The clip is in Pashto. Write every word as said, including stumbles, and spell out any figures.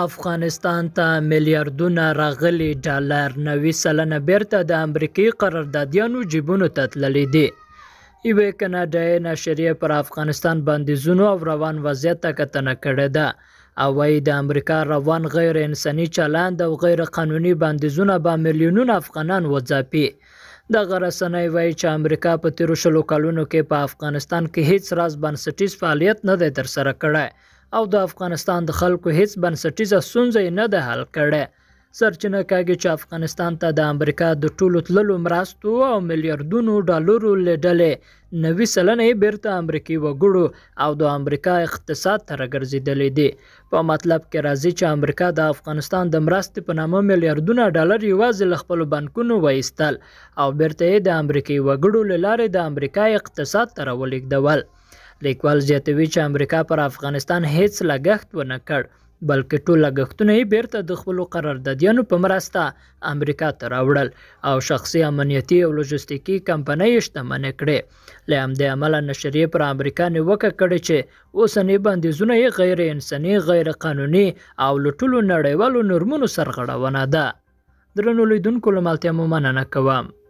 افغانستان ته میلیاردونه راغلي ډالر نوي سلنه بیرته د امریکایي قراردادیانو جیبونو ته تللي دي. یوې کاناډایي نشریې پر افغانستان بندیزونو او روان وضعیت ته کتنه کړې ده او وایي د امریکا روان غیر انساني چلند او غیر قانوني بندیزونه به میلیونونه افغانان وځاپي. دغه رسنۍ وایي چې امریکا په تیرو شلو کلونو کې په افغانستان کې هیڅ راز بنسټیز فعالیت نه دی ترسره کړی او د افغانستان د خلکو هیڅ بنسټیزه ستونزه یې نه ده حل کړې. سرچینه کاږي چې افغانستان ته د امریکا د ټولو تللو مرستو او میلیاردونو ډالرو له ډلې نوي سلنه یې بیرته امریکایي وګړو او د امریکا اقتصاد ته راګرځېدلې دي. په مطلب کې راځي چې امریکا د افغانستان د مرستې په نامه میلیاردونه ډالر یوازې له خپلو بانکونو وایستل او بیرته یې د امریکایي وګړو له لارې د امریکا اقتصاد ته راولېږدول. لیکوال زیاتوي چې امریکا پر افغانستان هیڅ لګښت ونه کړ بلکې ټول لګښتونه یې بیرته د خپلو قراردادیانو په مرسته امریکا ته راوړل او شخصي امنیتي او لوژستیکي کمپنۍ یې شتمنې کړې. له همدې امله نشریې پر امریکا نیوکه کړې چې اوسني بندیزونه یې غیر انساني، غیر قانوني او له ټولو نړیوالو نورمونو سرغړونه ده. درنو لیدونکو له ملتیا مو مننه کوم.